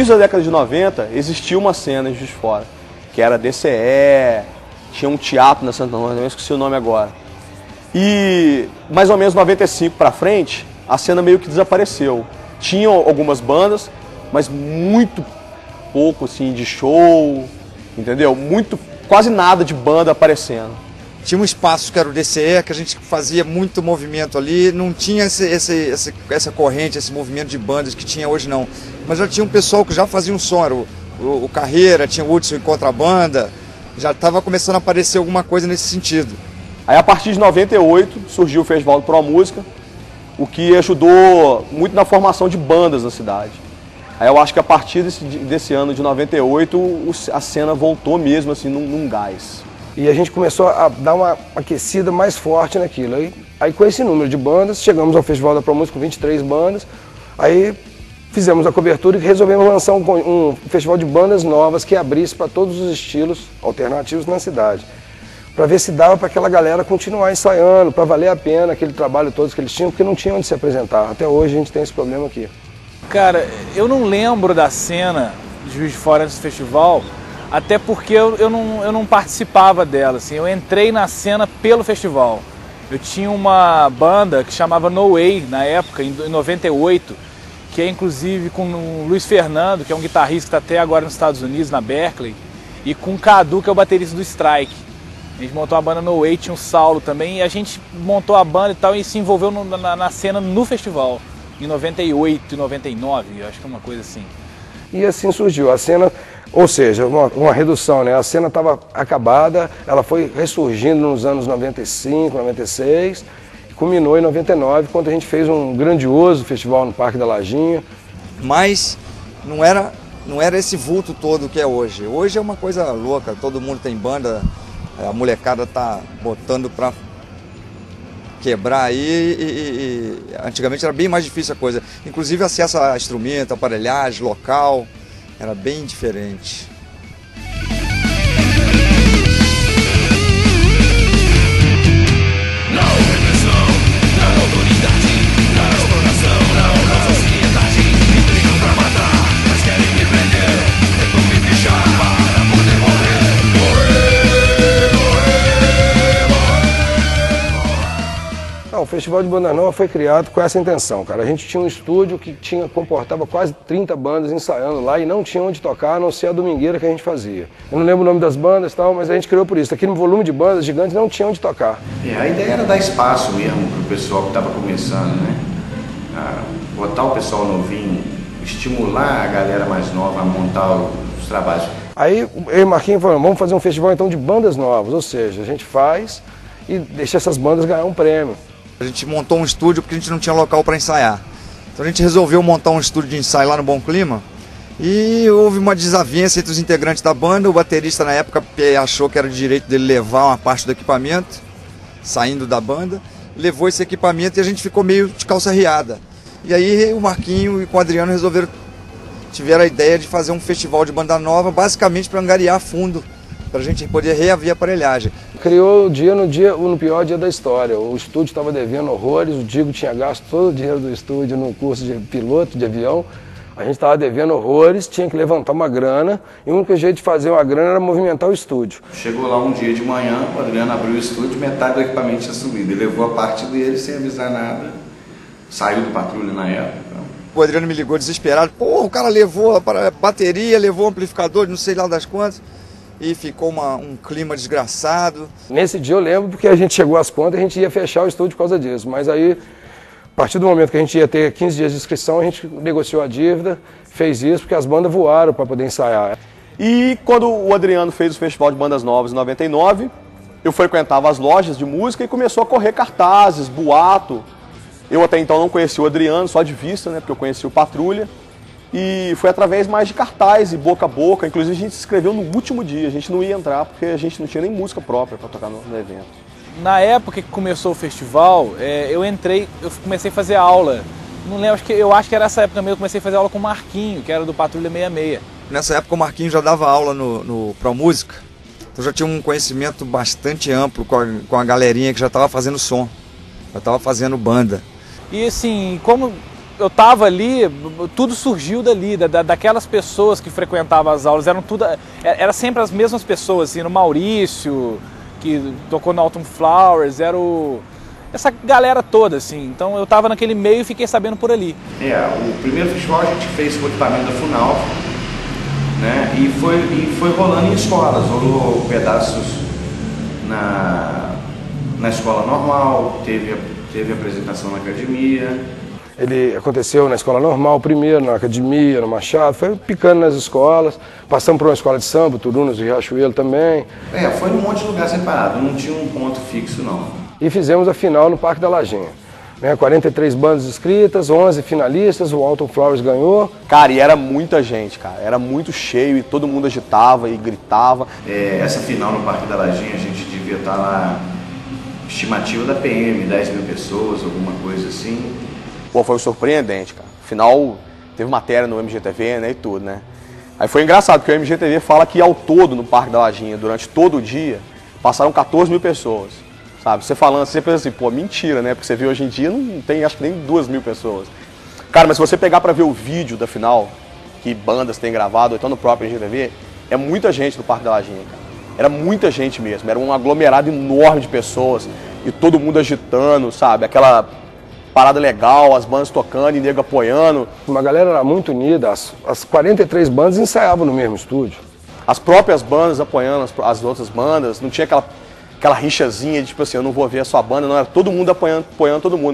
da década de 90, existia uma cena em Juiz de Fora, que era DCE, tinha um teatro na Santa Rosa, eu esqueci o nome agora. E mais ou menos 95 para frente, a cena meio que desapareceu. Tinham algumas bandas, mas muito pouco assim de show, entendeu? Quase nada de banda aparecendo. Tinha um espaço que era o DCE, que a gente fazia muito movimento ali, não tinha essa corrente, esse movimento de bandas que tinha hoje não. Mas já tinha um pessoal que já fazia um som, era o Carreira, tinha o Hudson em Contrabanda, já estava começando a aparecer alguma coisa nesse sentido. Aí a partir de 98 surgiu o Festival do Pro Música, o que ajudou muito na formação de bandas na cidade. Aí eu acho que a partir desse ano de 98 a cena voltou mesmo assim num gás. E a gente começou a dar uma aquecida mais forte naquilo. Aí com esse número de bandas, chegamos ao Festival da Pro Música com 23 bandas, aí fizemos a cobertura e resolvemos lançar um festival de bandas novas que abrisse para todos os estilos alternativos na cidade. Para ver se dava para aquela galera continuar ensaiando, para valer a pena aquele trabalho todo que eles tinham, porque não tinha onde se apresentar. Até hoje a gente tem esse problema aqui. Cara, eu não lembro da cena de Juiz de Fora nesse festival, até porque eu não participava dela, assim. Eu entrei na cena pelo festival. Eu tinha uma banda que chamava No Way, na época, em 98, que é inclusive com o Luiz Fernando, que é um guitarrista que está até agora nos Estados Unidos, na Berkeley, e com o Cadu, que é o baterista do Strike. A gente montou a banda No Way, tinha o Saulo também, e a gente montou a banda e tal, e se envolveu na cena no festival, em 98 e 99, eu acho que é uma coisa assim. E assim surgiu a cena, ou seja, uma redução, né? A cena estava acabada, ela foi ressurgindo nos anos 95, 96, e culminou em 99, quando a gente fez um grandioso festival no Parque da Lajinha. Mas não era esse vulto todo que é hoje. Hoje é uma coisa louca, todo mundo tem banda, a molecada tá botando para quebrar aí e antigamente era bem mais difícil a coisa. Inclusive acesso a instrumento, aparelhagem, local, era bem diferente. O Festival de Banda Nova foi criado com essa intenção, cara. A gente tinha um estúdio que comportava quase 30 bandas ensaiando lá e não tinha onde tocar, a não ser a domingueira que a gente fazia. Eu não lembro o nome das bandas e tal, mas a gente criou por isso. Aquele volume de bandas gigantes não tinha onde tocar. A ideia era dar espaço mesmo para o pessoal que estava começando, né? Botar o pessoal novinho, estimular a galera mais nova a montar os trabalhos. Aí eu e o Marquinhos falamos, vamos fazer um festival então de bandas novas, ou seja, a gente faz e deixa essas bandas ganhar um prêmio. A gente montou um estúdio porque a gente não tinha local para ensaiar. Então a gente resolveu montar um estúdio de ensaio lá no Bom Clima e houve uma desavença entre os integrantes da banda. O baterista na época achou que era de direito dele levar uma parte do equipamento, saindo da banda, levou esse equipamento e a gente ficou meio de calça riada. E aí o Marquinho e o Adriano tiveram a ideia de fazer um festival de banda nova, basicamente para angariar fundo, para a gente poder reaver a aparelhagem. Criou no pior dia da história. O estúdio estava devendo horrores, o Digo tinha gasto todo o dinheiro do estúdio no curso de piloto de avião. A gente estava devendo horrores, tinha que levantar uma grana, e o único jeito de fazer uma grana era movimentar o estúdio. Chegou lá um dia de manhã, o Adriano abriu o estúdio, metade do equipamento tinha subido. Ele levou a parte dele sem avisar nada, saiu do patrulha na época. O Adriano me ligou desesperado, pô, o cara levou a bateria, levou o amplificador, não sei lá das quantas. E ficou um clima desgraçado. Nesse dia eu lembro porque a gente chegou às contas e a gente ia fechar o estúdio por causa disso. Mas aí, a partir do momento que a gente ia ter 15 dias de inscrição, a gente negociou a dívida, fez isso porque as bandas voaram para poder ensaiar. E quando o Adriano fez o Festival de Bandas Novas em 99, eu frequentava as lojas de música e começou a correr cartazes, boato. Eu até então não conhecia o Adriano, só de vista, né, porque eu conheci o Patrulha. E foi através mais de cartaz e boca a boca. Inclusive a gente se inscreveu no último dia, a gente não ia entrar porque a gente não tinha nem música própria para tocar no evento. Na época que começou o festival, eu comecei a fazer aula. Não lembro, eu acho que era essa época mesmo, eu comecei a fazer aula com o Marquinho, que era do Patrulha 66. Nessa época o Marquinho já dava aula no Pro Música, então já tinha um conhecimento bastante amplo com a galerinha que já estava fazendo som, já estava fazendo banda. E assim, como eu tava ali, tudo surgiu dali, daquelas pessoas que frequentavam as aulas, era sempre as mesmas pessoas, assim, no Maurício, que tocou no Autumn Flowers, essa galera toda, assim. Então eu tava naquele meio e fiquei sabendo por ali. O primeiro festival a gente fez com o equipamento da Funal, né? E foi rolando em escolas, rolou pedaços na escola normal, teve apresentação na academia. Ele aconteceu na escola normal primeiro, na academia, no Machado, foi picando nas escolas, passamos por uma escola de samba, Turunas e Riachuelo também. Foi num monte de lugar separado, não tinha um ponto fixo não. E fizemos a final no Parque da Lajinha. 43 bandas inscritas, 11 finalistas, o Autumn Flowers ganhou. Cara, e era muita gente, cara, era muito cheio e todo mundo agitava e gritava. Essa final no Parque da Lajinha, a gente devia estar lá, estimativa da PM, 10 mil pessoas, alguma coisa assim. Pô, foi surpreendente, cara. Afinal, teve matéria no MGTV, né, e tudo, né. Aí foi engraçado, porque o MGTV fala que ao todo no Parque da Lajinha, durante todo o dia, passaram 14 mil pessoas, sabe. Você falando assim, você pensa assim, pô, mentira, né, porque você vê hoje em dia, não tem, acho que nem 2 mil pessoas. Cara, mas se você pegar pra ver o vídeo da final, que bandas têm gravado, ou então no próprio MGTV, é muita gente no Parque da Lajinha, cara. Era muita gente mesmo, era um aglomerado enorme de pessoas, e todo mundo agitando, sabe, aquela parada legal, as bandas tocando e nego apoiando. Uma galera era muito unida, as 43 bandas ensaiavam no mesmo estúdio. As próprias bandas apoiando as outras bandas, não tinha aquela rixazinha de tipo assim, eu não vou ver a sua banda, não, era todo mundo apoiando todo mundo.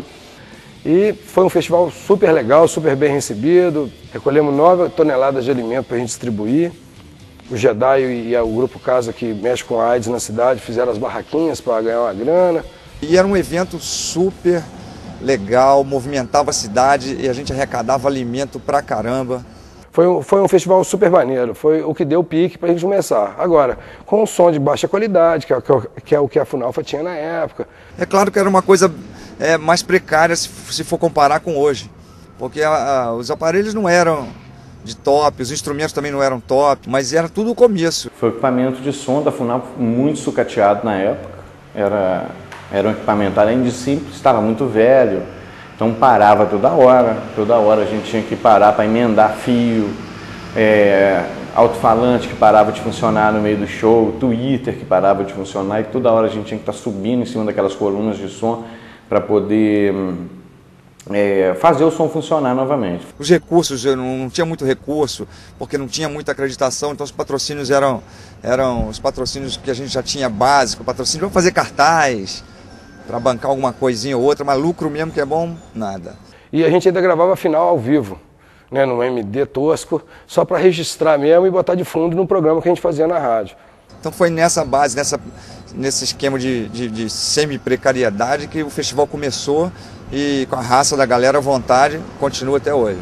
E foi um festival super legal, super bem recebido, recolhemos 9 toneladas de alimento para a gente distribuir. O Jedi e o Grupo Casa, que mexe com a AIDS na cidade, fizeram as barraquinhas para ganhar uma grana. E era um evento super legal, movimentava a cidade e a gente arrecadava alimento pra caramba. Foi um festival super maneiro, foi o que deu o pique pra gente começar. Agora, com um som de baixa qualidade, que é o que a Funalfa tinha na época. É claro que era uma coisa mais precária se for comparar com hoje, porque os aparelhos não eram de top, os instrumentos também não eram top, mas era tudo o começo. Foi o equipamento de som da Funalfa muito sucateado na época, era um equipamento, além de simples, estava muito velho, então parava toda hora a gente tinha que parar para emendar fio, alto-falante que parava de funcionar no meio do show, Twitter que parava de funcionar, e toda hora a gente tinha que estar subindo em cima daquelas colunas de som para poder fazer o som funcionar novamente. Os recursos, eu não tinha muito recurso, porque não tinha muita acreditação, então os patrocínios eram os patrocínios que a gente já tinha básico, patrocínio para fazer cartaz, para bancar alguma coisinha ou outra, mas lucro mesmo que é bom, nada. E a gente ainda gravava a final ao vivo, né, no MD tosco, só para registrar mesmo e botar de fundo no programa que a gente fazia na rádio. Então foi nessa base, nesse esquema de semi-precariedade que o festival começou e com a raça da galera à vontade, continua até hoje.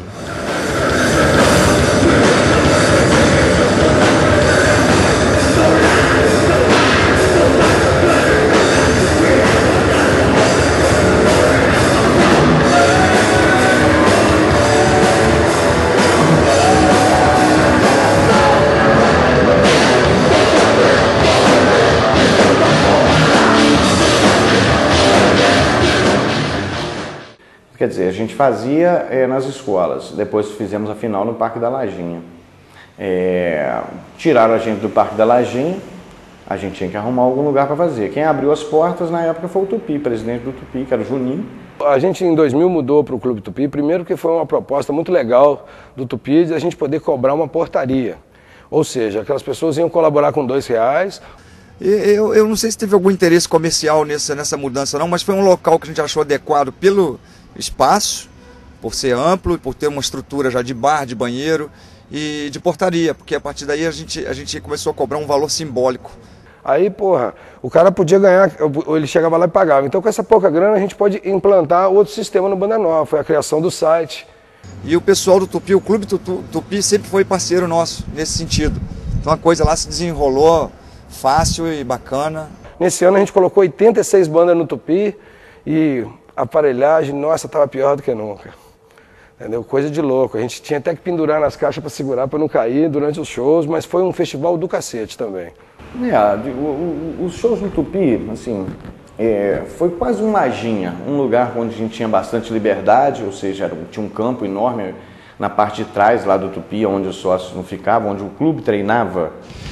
Quer dizer, a gente fazia nas escolas, depois fizemos a final no Parque da Lajinha. Tiraram a gente do Parque da Lajinha, a gente tinha que arrumar algum lugar para fazer. Quem abriu as portas na época foi o Tupi, presidente do Tupi, que era o Juninho. A gente em 2000 mudou para o Clube Tupi, primeiro que foi uma proposta muito legal do Tupi de a gente poder cobrar uma portaria. Ou seja, aquelas pessoas iam colaborar com R$2. Eu não sei se teve algum interesse comercial nessa mudança não, mas foi um local que a gente achou adequado pelo espaço, por ser amplo, por ter uma estrutura já de bar, de banheiro e de portaria, porque a partir daí a gente começou a cobrar um valor simbólico. Aí, porra, o cara podia ganhar, ou ele chegava lá e pagava. Então, com essa pouca grana, a gente pode implantar outro sistema no Banda Nova, foi a criação do site. E o pessoal do Tupi, o Clube Tupi sempre foi parceiro nosso nesse sentido. Então a coisa lá se desenrolou fácil e bacana. Nesse ano a gente colocou 86 bandas no Tupi e a aparelhagem, nossa, estava pior do que nunca. Entendeu? Coisa de louco. A gente tinha até que pendurar nas caixas para segurar, para não cair durante os shows, mas foi um festival do cacete também. Os shows no Tupi, assim, Foi quase uma lajinha, um lugar onde a gente tinha bastante liberdade, ou seja, tinha um campo enorme na parte de trás lá do Tupi, onde os sócios não ficavam, onde o clube treinava.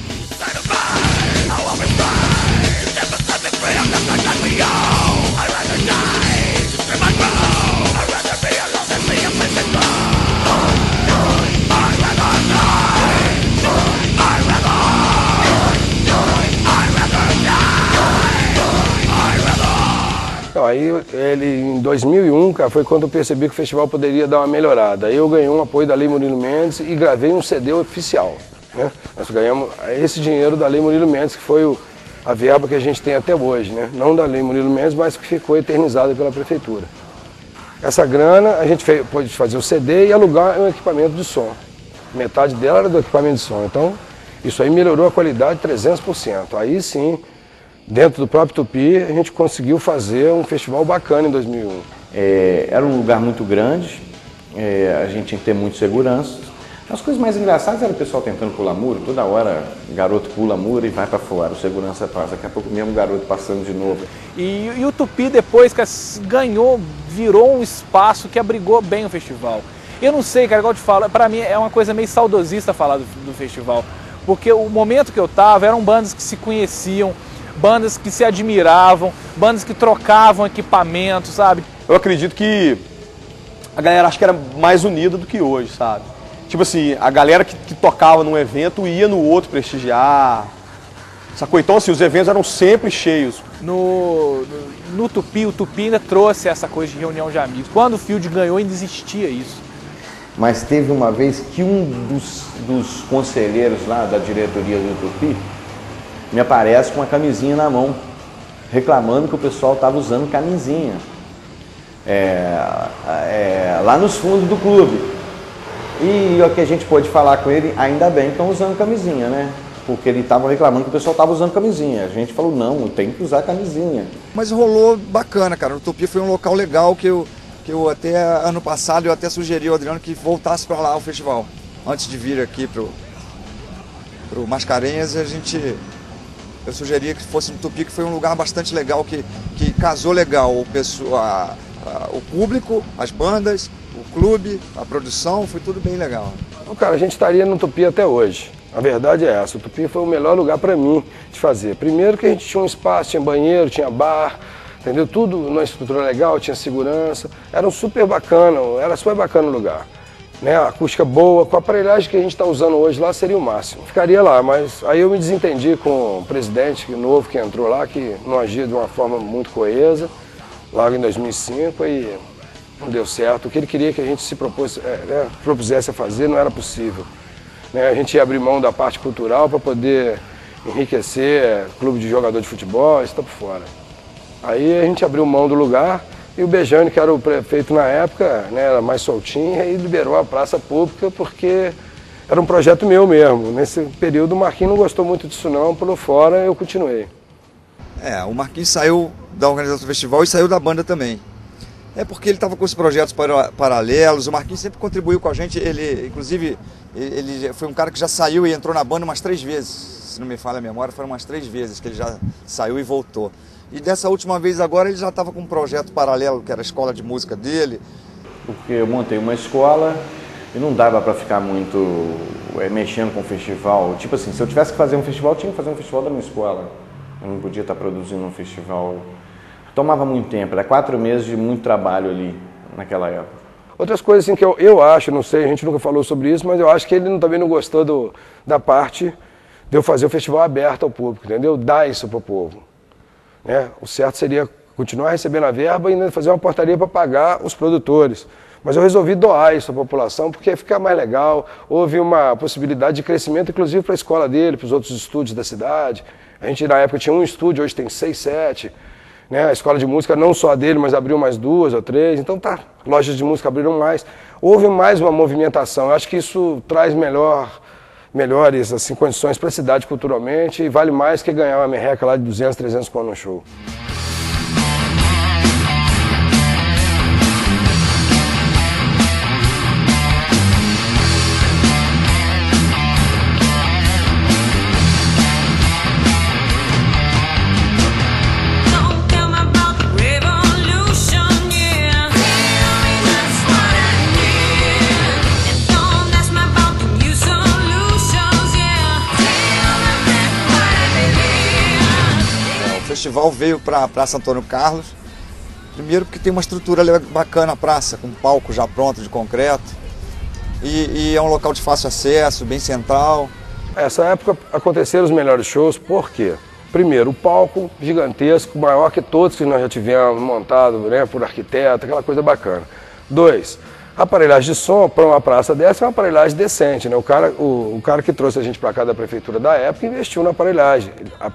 Aí em 2001, cara, foi quando eu percebi que o festival poderia dar uma melhorada. Aí eu ganhei um apoio da Lei Murilo Mendes e gravei um CD oficial, né? Nós ganhamos esse dinheiro da Lei Murilo Mendes, que foi a verba que a gente tem até hoje, né? Não da Lei Murilo Mendes, mas que ficou eternizada pela prefeitura. Essa grana a gente pôde fazer o CD e alugar um equipamento de som. Metade dela era do equipamento de som, então isso aí melhorou a qualidade 300%. Aí sim, dentro do próprio Tupi, a gente conseguiu fazer um festival bacana em 2001. Era um lugar muito grande, a gente tinha que ter muita segurança. As coisas mais engraçadas era o pessoal tentando pular muro, toda hora o garoto pula muro e vai para fora, o segurança passa, daqui a pouco mesmo o garoto passando de novo. E o Tupi depois que ganhou, virou um espaço que abrigou bem o festival. Eu não sei, cara, igual eu te falo, pra mim é uma coisa meio saudosista falar do festival, porque o momento que eu tava eram bandas que se conheciam, bandas que se admiravam, bandas que trocavam equipamento, sabe? Eu acredito que a galera acho que era mais unida do que hoje, sabe? Tipo assim, a galera que tocava num evento ia no outro prestigiar, sacou? Então assim, os eventos eram sempre cheios. No Tupi, o Tupi ainda trouxe essa coisa de reunião de amigos. Quando o Field ganhou, ainda existia isso. Mas teve uma vez que um dos conselheiros lá da diretoria do Tupi me aparece com uma camisinha na mão, reclamando que o pessoal estava usando camisinha lá nos fundos do clube. E o que a gente pôde falar com ele, ainda bem que estão usando camisinha, né? Porque ele estava reclamando que o pessoal estava usando camisinha. A gente falou, não, tem que usar camisinha. Mas rolou bacana, cara. O Tupi foi um local legal que eu até, ano passado, eu até sugeri ao Adriano que voltasse para lá o festival. Antes de vir aqui pro Mascarenhas, eu sugeria que fosse no Tupi, que foi um lugar bastante legal, que casou legal o público, as bandas, o clube, a produção, foi tudo bem legal. Então, cara, a gente estaria no Tupi até hoje. A verdade é essa, o Tupi foi o melhor lugar para mim de fazer. Primeiro que a gente tinha um espaço, tinha banheiro, tinha bar, entendeu? Tudo numa estrutura legal, tinha segurança, era super bacana o lugar. Né? A acústica boa, com a aparelhagem que a gente está usando hoje lá seria o máximo. Ficaria lá, mas aí eu me desentendi com o presidente novo que entrou lá, que não agia de uma forma muito coesa, logo em 2005, e não deu certo. O que ele queria que a gente se propusesse a fazer não era possível. Né? A gente ia abrir mão da parte cultural para poder enriquecer clube de jogador de futebol, isso está por fora. Aí a gente abriu mão do lugar e o Bejane, que era o prefeito na época, né, era mais soltinho, e liberou a praça pública porque era um projeto meu mesmo. Nesse período o Marquinhos não gostou muito disso não, pulou fora e eu continuei. O Marquinhos saiu da organização do festival e saiu da banda também. É porque ele estava com os projetos paralelos, o Marquinhos sempre contribuiu com a gente, inclusive, ele foi um cara que já saiu e entrou na banda umas 3 vezes, se não me falha a memória, foram umas 3 vezes que ele já saiu e voltou. E dessa última vez agora ele já estava com um projeto paralelo, que era a escola de música dele. Porque eu montei uma escola e não dava para ficar muito mexendo com o festival. Tipo assim, se eu tivesse que fazer um festival, eu tinha que fazer um festival da minha escola. Eu não podia estar produzindo um festival. Tomava muito tempo, era 4 meses de muito trabalho ali naquela época. Outras coisas assim que eu acho, não sei, a gente nunca falou sobre isso, mas eu acho que ele também não gostou da parte de eu fazer o festival aberto ao público, entendeu? Dar isso para o povo. Né? O certo seria continuar recebendo a verba e ainda fazer uma portaria para pagar os produtores. Mas eu resolvi doar isso à população porque ia ficar mais legal. Houve uma possibilidade de crescimento, inclusive para a escola dele, para os outros estúdios da cidade. A gente na época tinha um estúdio, hoje tem 6, 7. Né? A escola de música não só a dele, mas abriu mais 2 ou 3. Então tá, lojas de música abriram mais. Houve mais uma movimentação. Eu acho que isso traz melhores assim, condições para a cidade culturalmente e vale mais que ganhar uma merreca lá de 200, 300 conto no show. Don't kill my festival veio para a Praça Antônio Carlos. Primeiro porque tem uma estrutura bacana a praça, com palco já pronto de concreto. E é um local de fácil acesso, bem central. Nessa época aconteceram os melhores shows, por quê? Primeiro, o palco gigantesco, maior que todos que nós já tivemos, montado, né, por arquiteto, aquela coisa bacana. 2, a aparelhagem de som para uma praça dessa é uma aparelhagem decente, né? O cara que trouxe a gente para cá da prefeitura da época investiu na aparelhagem.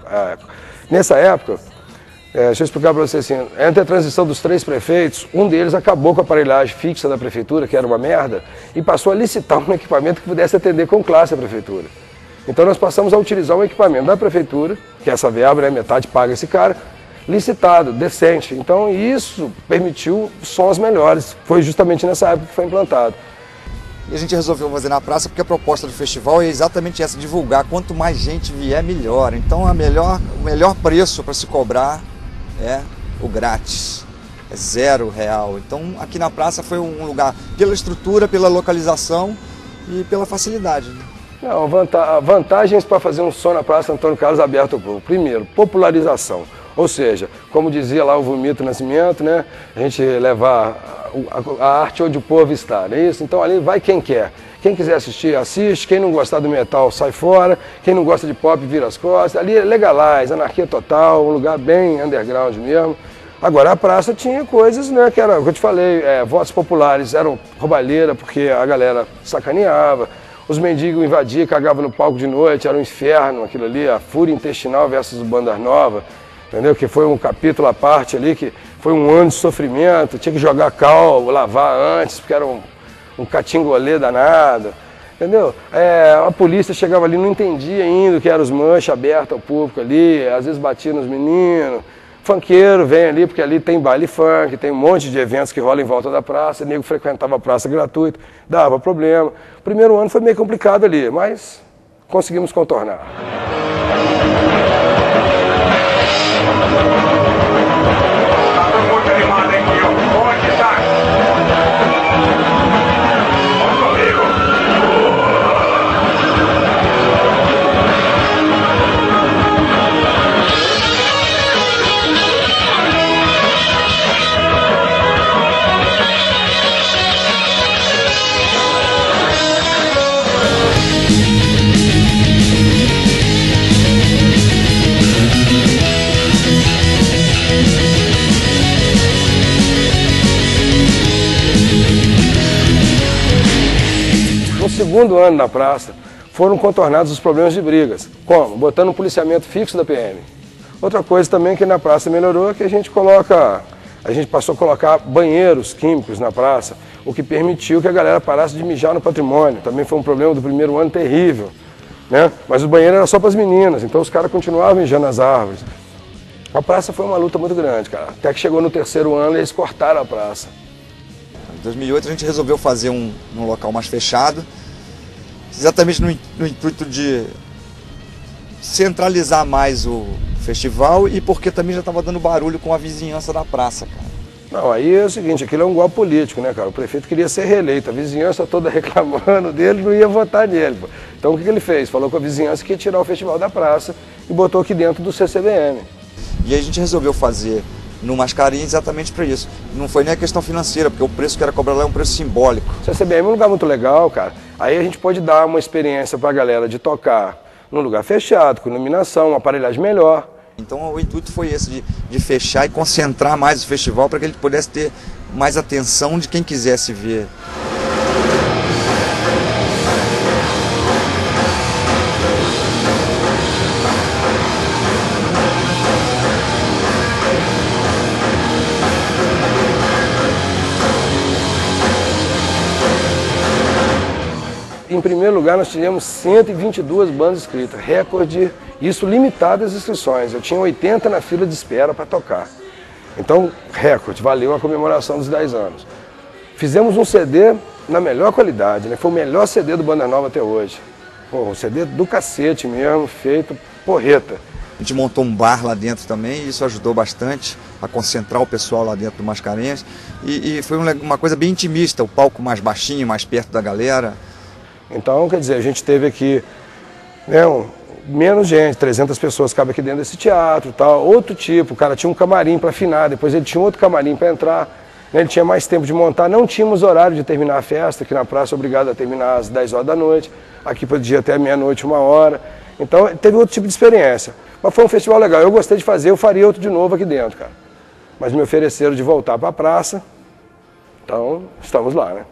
Nessa época, deixa eu explicar para você assim, entre a transição dos 3 prefeitos, um deles acabou com a aparelhagem fixa da prefeitura, que era uma merda, e passou a licitar um equipamento que pudesse atender com classe a prefeitura. Então nós passamos a utilizar um equipamento da prefeitura, que é essa verba, né, metade paga esse cara, licitado, decente. Então isso permitiu sons melhores. Foi justamente nessa época que foi implantado. E a gente resolveu fazer na praça porque a proposta do festival é exatamente essa, divulgar. Quanto mais gente vier, melhor. Então o melhor preço para se cobrar é o grátis. É R$0. Então aqui na praça foi um lugar, pela estrutura, pela localização e pela facilidade. Não, vantagens para fazer um som na Praça Antônio Carlos aberto ao povo. Primeiro, popularização. Ou seja, como dizia lá o Vomito Nascimento, né? A gente levar a arte onde o povo está, não é isso? Então ali vai quem quer. Quem quiser assistir, assiste. Quem não gostar do metal, sai fora. Quem não gosta de pop, vira as costas. Ali é legalize, anarquia total, um lugar bem underground mesmo. Agora a praça tinha coisas, né, que era o que eu te falei, votos populares eram roubalheira porque a galera sacaneava. Os mendigos invadiam, cagavam no palco de noite, era um inferno aquilo ali, a Fúria Intestinal versus Bandas Nova, entendeu? Que foi um capítulo à parte ali, que foi um ano de sofrimento, tinha que jogar cal, lavar antes, porque era um catingolê danado, entendeu? A polícia chegava ali, não entendia ainda o que eram os manches abertos ao público ali, às vezes batia nos meninos. Funkeiro vem ali, porque ali tem baile funk, tem um monte de eventos que rolam em volta da praça, o nego frequentava a praça gratuito, dava problema. O primeiro ano foi meio complicado ali, mas conseguimos contornar. Segundo ano na praça, foram contornados os problemas de brigas. Como? Botando um policiamento fixo da PM. Outra coisa também que na praça melhorou é que a gente passou a colocar banheiros químicos na praça, o que permitiu que a galera parasse de mijar no patrimônio. Também foi um problema do primeiro ano terrível, né? Mas o banheiro era só para as meninas, então os caras continuavam mijando nas árvores. A praça foi uma luta muito grande, cara. Até que chegou no 3º ano e eles cortaram a praça. Em 2008 a gente resolveu fazer um local mais fechado, exatamente no intuito de centralizar mais o festival e porque também já estava dando barulho com a vizinhança da praça, cara. Não, aí é o seguinte, aquilo é um golpe político, né, cara? O prefeito queria ser reeleito, a vizinhança toda reclamando dele, não ia votar nele. Pô. Então o que ele fez? Falou com a vizinhança que ia tirar o festival da praça e botou aqui dentro do CCBM. E aí a gente resolveu fazer no Mascarinha exatamente para isso. Não foi nem a questão financeira, porque o preço que era cobrado lá é um preço simbólico. O CCBM é um lugar muito legal, cara. Aí a gente pode dar uma experiência para a galera de tocar num lugar fechado, com iluminação, uma aparelhagem melhor. Então o intuito foi esse, de fechar e concentrar mais o festival para que ele pudesse ter mais atenção de quem quisesse ver. Em primeiro lugar, nós tivemos 122 bandas inscritas, recorde, isso limitado às inscrições. Eu tinha 80 na fila de espera para tocar. Então, recorde, valeu a comemoração dos 10 anos. Fizemos um CD na melhor qualidade, né? Foi o melhor CD do Banda Nova até hoje. Pô, um CD do cacete mesmo, feito porreta. A gente montou um bar lá dentro também e isso ajudou bastante a concentrar o pessoal lá dentro do Mascarenhas. E foi uma coisa bem intimista, o palco mais baixinho, mais perto da galera. Então, quer dizer, a gente teve aqui, né, menos gente, 300 pessoas cabem aqui dentro desse teatro, tal. Outro tipo, o cara tinha um camarim para afinar, depois ele tinha outro camarim para entrar, né? Ele tinha mais tempo de montar, não tínhamos horário de terminar a festa, que na praça é obrigado a terminar às 10 horas da noite, aqui podia até meia-noite, 1h. Então teve outro tipo de experiência. Mas foi um festival legal, eu gostei de fazer, eu faria outro de novo aqui dentro, cara. Mas me ofereceram de voltar para a praça, então estamos lá, né?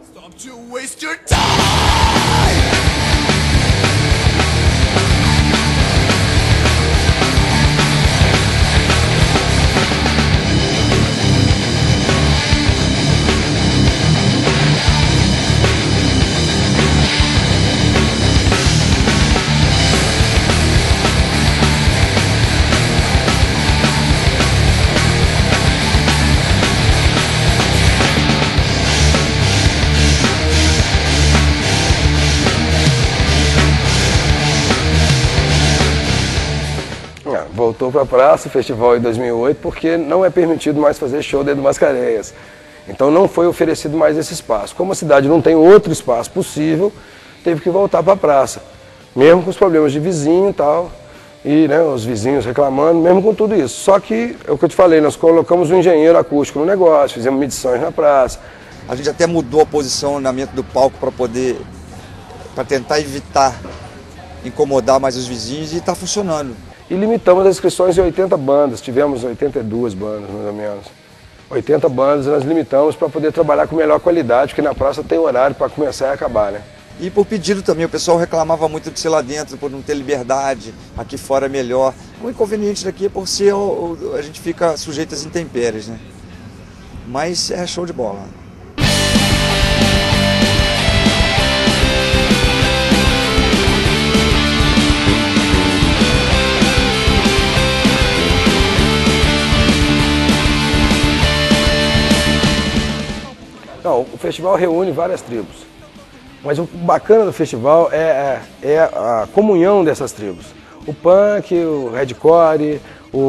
Voltou para a praça, o festival em 2008, porque não é permitido mais fazer show dentro do Mascarenhas. Então não foi oferecido mais esse espaço. Como a cidade não tem outro espaço possível, teve que voltar para a praça. Mesmo com os problemas de vizinho e tal, e né, os vizinhos reclamando, mesmo com tudo isso. Só que, é o que eu te falei, nós colocamos um engenheiro acústico no negócio, fizemos medições na praça. A gente até mudou a posicionamento do palco para tentar evitar incomodar mais os vizinhos e está funcionando. E limitamos as inscrições em 80 bandas, tivemos 82 bandas mais ou menos. 80 bandas nós limitamos para poder trabalhar com melhor qualidade, porque na praça tem horário para começar e acabar, né? E por pedido também, o pessoal reclamava muito de ser lá dentro, por não ter liberdade, aqui fora é melhor. O inconveniente daqui é por ser, a gente fica sujeito às intempéries, né? Mas é show de bola. Não, o festival reúne várias tribos, mas o bacana do festival é a comunhão dessas tribos. O punk, o hardcore,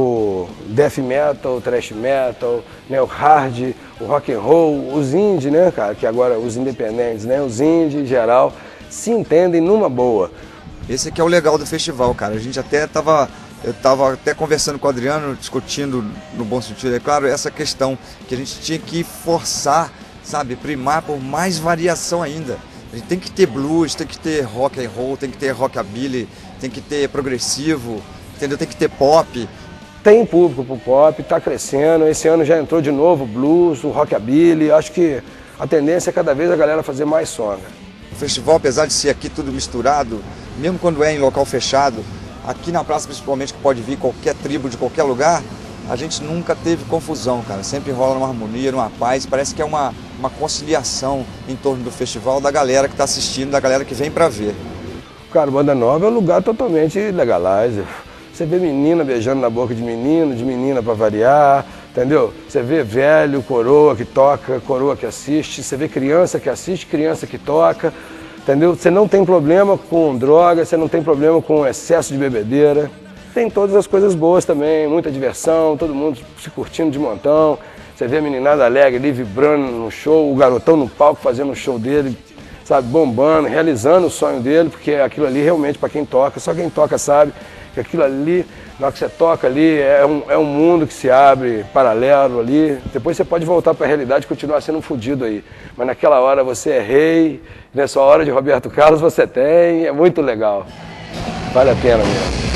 o death metal, o thrash metal, né, o hard, o rock and roll, os indie, né, cara, que agora os independentes, né, os indie em geral, se entendem numa boa. Esse aqui é o legal do festival, cara. A gente até eu estava até conversando com o Adriano, discutindo no bom sentido, é claro, essa questão que a gente tinha que forçar, sabe, primar por mais variação ainda. A gente tem que ter blues, tem que ter rock and roll, tem que ter rockabilly, tem que ter progressivo, entendeu? Tem que ter pop. Tem público pro pop, está crescendo. Esse ano já entrou de novo o blues, o rockabilly. Acho que a tendência é cada vez a galera fazer mais som, né? O festival, apesar de ser aqui tudo misturado, mesmo quando é em local fechado, aqui na praça principalmente, que pode vir qualquer tribo de qualquer lugar, a gente nunca teve confusão, cara. Sempre rola numa harmonia, numa paz. Parece que é uma conciliação em torno do festival da galera que está assistindo, da galera que vem para ver. Cara, Banda Nova é um lugar totalmente legalizer. Você vê menina beijando na boca de menina para variar, entendeu? Você vê velho, coroa que toca, coroa que assiste. Você vê criança que assiste, criança que toca, entendeu? Você não tem problema com droga, você não tem problema com excesso de bebedeira. Tem todas as coisas boas também, muita diversão, todo mundo se curtindo de montão. Você vê a meninada alegre ali, vibrando no show, o garotão no palco fazendo o show dele, sabe, bombando, realizando o sonho dele, porque aquilo ali realmente, para quem toca, só quem toca sabe que aquilo ali, na hora que você toca ali, é um mundo que se abre paralelo ali. Depois você pode voltar para a realidade e continuar sendo um fudido aí. Mas naquela hora você é rei, nessa hora de Roberto Carlos você tem, é muito legal. Vale a pena mesmo.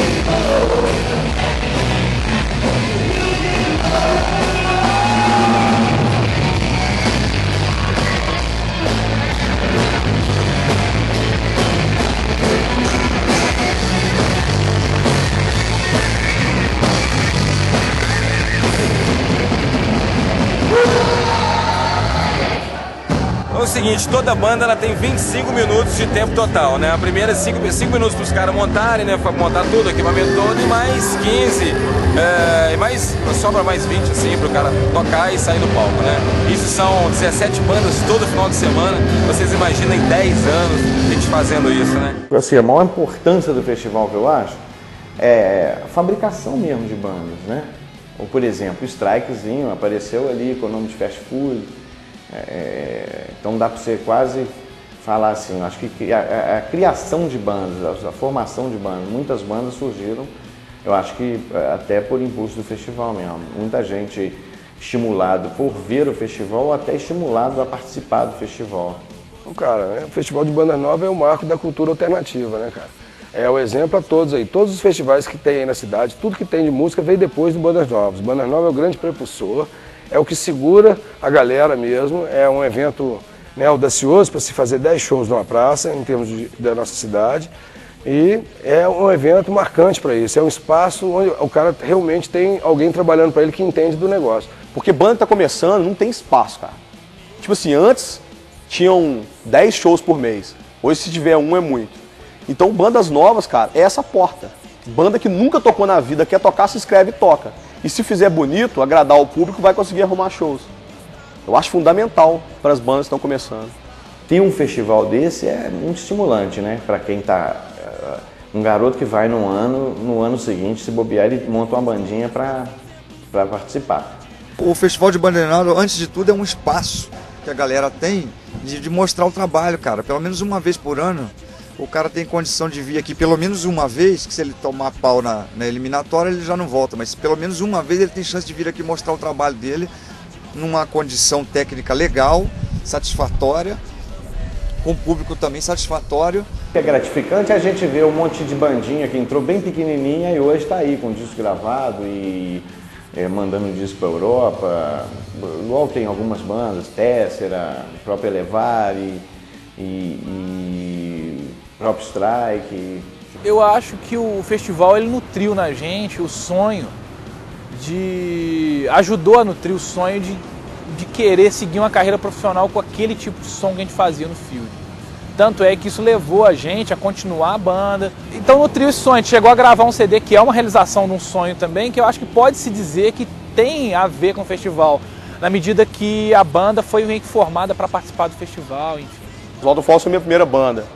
É o seguinte, toda banda ela tem 25 minutos de tempo total, né? A primeira é 5 minutos para os caras montarem, né? Para montar tudo, o equipamento todo, e mais 15, sobra mais 20 assim para o cara tocar e sair do palco, né? Isso são 17 bandas todo final de semana, vocês imaginem 10 anos a gente fazendo isso, né? Assim, a maior importância do festival que eu acho é a fabricação mesmo de bandas, né? Ou, por exemplo, o Strikezinho apareceu ali com o nome de Fast Food. Então dá para você quase falar assim, eu acho que a criação de bandas, a formação de bandas, muitas bandas surgiram, eu acho que até por impulso do festival mesmo. Muita gente estimulado por ver o festival ou até estimulado a participar do festival. Cara, o Festival de Bandas Novas é o marco da cultura alternativa, né, cara? É o exemplo a todos aí. Todos os festivais que tem aí na cidade, tudo que tem de música veio depois do Bandas Novas. Bandas Novas é o grande prepulsor, é o que segura a galera mesmo. É um evento, né, audacioso para se fazer 10 shows numa praça, em termos da nossa cidade. E é um evento marcante para isso. É um espaço onde o cara realmente tem alguém trabalhando para ele que entende do negócio. Porque banda que tá começando não tem espaço, cara. Tipo assim, antes tinham 10 shows por mês. Hoje, se tiver um, é muito. Então, bandas novas, cara, é essa porta. Banda que nunca tocou na vida, quer tocar, se inscreve e toca. E se fizer bonito, agradar o público, vai conseguir arrumar shows. Eu acho fundamental para as bandas que estão começando. Ter um festival desse é muito estimulante, né? Para quem tá... Um garoto que vai no ano seguinte, se bobear, ele monta uma bandinha para participar. O Festival de Bandas Novas, antes de tudo, é um espaço que a galera tem de mostrar o trabalho, cara. Pelo menos uma vez por ano, o cara tem condição de vir aqui pelo menos uma vez, que se ele tomar pau na eliminatória, ele já não volta. Mas pelo menos uma vez ele tem chance de vir aqui mostrar o trabalho dele numa condição técnica legal, satisfatória, com o público também satisfatório. É gratificante a gente ver um monte de bandinha que entrou bem pequenininha e hoje está aí com o disco gravado e mandando disco para a Europa. Igual tem algumas bandas, Tessera, próprio Elevar e próprio Strike. Eu acho que o festival ele nutriu na gente o sonho ajudou a nutrir o sonho de querer seguir uma carreira profissional com aquele tipo de som que a gente fazia no Field. Tanto é que isso levou a gente a continuar a banda. Então nutriu esse sonho, a gente chegou a gravar um CD que é uma realização de um sonho também, que eu acho que pode-se dizer que tem a ver com o festival, na medida que a banda foi meio que formada para participar do festival, enfim. Oswaldo Falso foi minha primeira banda.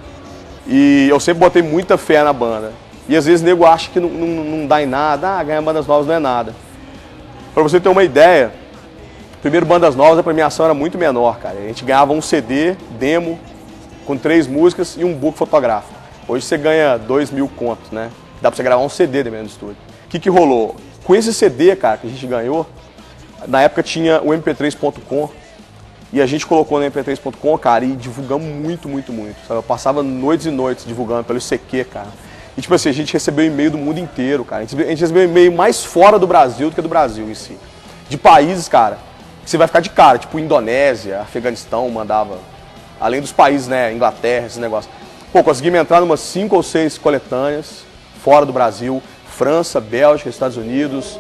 E eu sempre botei muita fé na banda. E às vezes o nego acha que não dá em nada, ganhar bandas novas não é nada. Pra você ter uma ideia, primeiro Bandas Novas a premiação era muito menor, cara. A gente ganhava um CD, demo, com 3 músicas e um book fotográfico. Hoje você ganha 2.000 contos, né? Dá pra você gravar um CD dentro do estúdio. O que rolou? Com esse CD, cara, que a gente ganhou, na época tinha o mp3.com e a gente colocou no mp3.com, cara, e divulgamos muito. Sabe? Eu passava noites e noites divulgando pelo ICQ, cara. E tipo assim, a gente recebeu e-mail do mundo inteiro, cara. A gente recebeu e-mail mais fora do Brasil do que do Brasil em si. De países, cara, que você vai ficar de cara, tipo Indonésia, Afeganistão mandava, além dos países, né, Inglaterra, esses negócios. Pô, conseguimos entrar numas 5 ou 6 coletâneas fora do Brasil, França, Bélgica, Estados Unidos,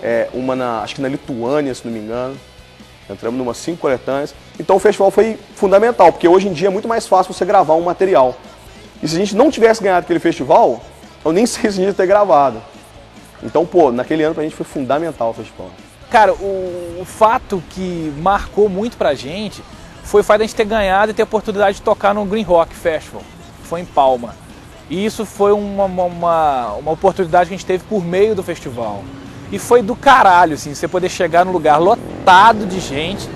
uma acho que na Lituânia, se não me engano. Entramos numas 5 coletâneas. Então o festival foi fundamental, porque hoje em dia é muito mais fácil você gravar um material. E se a gente não tivesse ganhado aquele festival, eu nem sei se a gente ia ter gravado. Então, pô, naquele ano pra gente foi fundamental o festival. Cara, o fato que marcou muito pra gente foi o fato de a gente ter ganhado e ter a oportunidade de tocar no Green Rock Festival, que foi em Palma. E isso foi uma oportunidade que a gente teve por meio do festival. E foi do caralho, assim, você poder chegar num lugar lotado de gente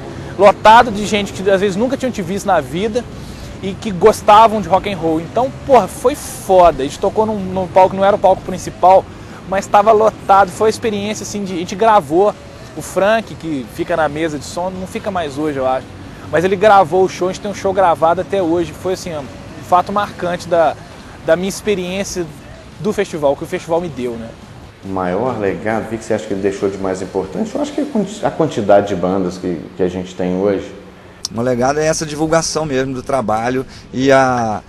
que às vezes nunca tinham te visto na vida e que gostavam de rock and roll. Então, porra, foi foda. A gente tocou num palco, não era o palco principal, mas estava lotado. Foi uma experiência, assim, a gente gravou. O Frank, que fica na mesa de som, não fica mais hoje, eu acho. Mas ele gravou o show, a gente tem um show gravado até hoje. Foi, assim, um fato marcante da minha experiência do festival, que o festival me deu, né? O maior legado, o que você acha que ele deixou de mais importante? Eu acho que a quantidade de bandas que a gente tem hoje. O legado é essa divulgação mesmo do trabalho e a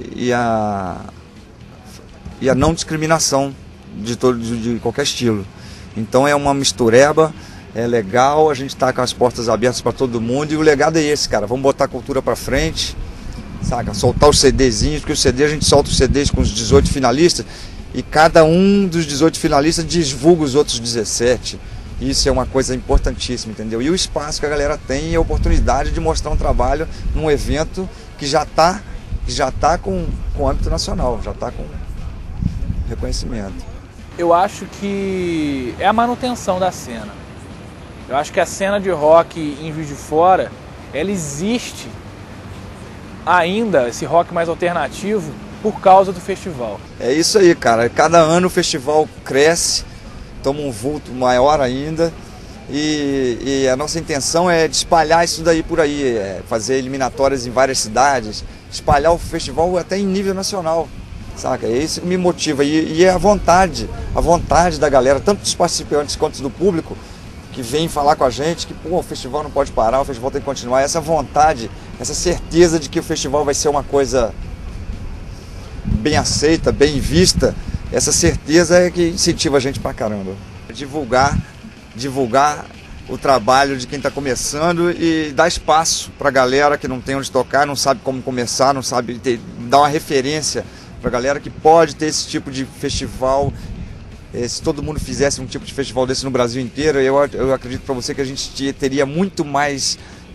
não discriminação de qualquer estilo. Então é uma mistureba, é legal, a gente está com as portas abertas para todo mundo e o legado é esse, cara. Vamos botar a cultura para frente, saca? Soltar os CDzinhos, porque o CD a gente solta os CDs com os 18 finalistas e cada um dos 18 finalistas divulga os outros 17. Isso é uma coisa importantíssima, entendeu? E o espaço que a galera tem e a oportunidade de mostrar um trabalho num evento que já tá com âmbito nacional, já está com reconhecimento. Eu acho que é a manutenção da cena. Eu acho que a cena de rock em Juiz de Fora, ela existe ainda esse rock mais alternativo por causa do festival. É isso aí, cara. Cada ano o festival cresce, toma um vulto maior ainda. E a nossa intenção é de espalhar isso daí por aí, fazer eliminatórias em várias cidades, espalhar o festival até em nível nacional, saca? É isso que me motiva. E é a vontade da galera, tanto dos participantes quanto do público, que vem falar com a gente que pô, o festival não pode parar, o festival tem que continuar. Essa vontade, essa certeza de que o festival vai ser uma coisa bem aceita, bem vista, essa certeza é que incentiva a gente pra caramba. Divulgar o trabalho de quem está começando e dar espaço para a galera que não tem onde tocar, não sabe como começar, não sabe dar uma referência para a galera que pode ter esse tipo de festival. Se todo mundo fizesse um tipo de festival desse no Brasil inteiro, eu acredito para você que a gente teria muito mais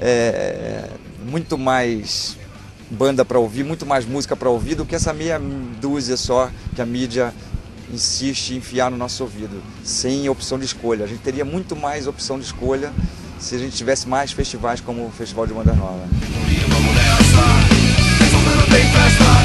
banda para ouvir, muito mais música para ouvir do que essa meia dúzia só que a mídia insiste em enfiar no nosso ouvido, sem opção de escolha. A gente teria muito mais opção de escolha se a gente tivesse mais festivais como o Festival de Bandas Novas.